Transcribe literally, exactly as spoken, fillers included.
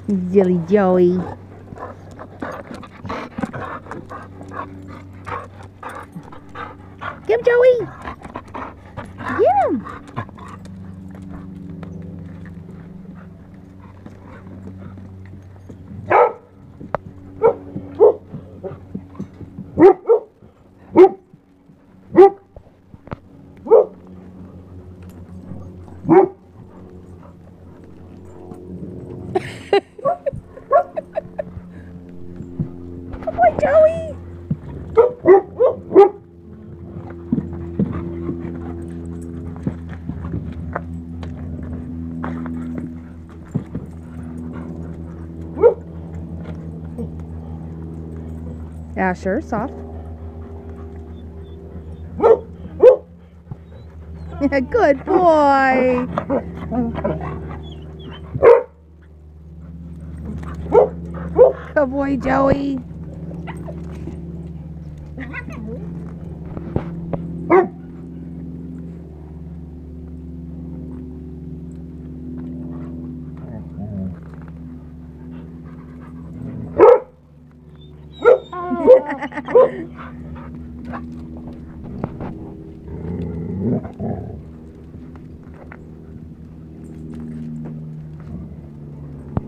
Silly Joey. Get him, Joey! Get him! Good boy, Joey! Yeah, sure, soft. Good boy. Good boy, Joey.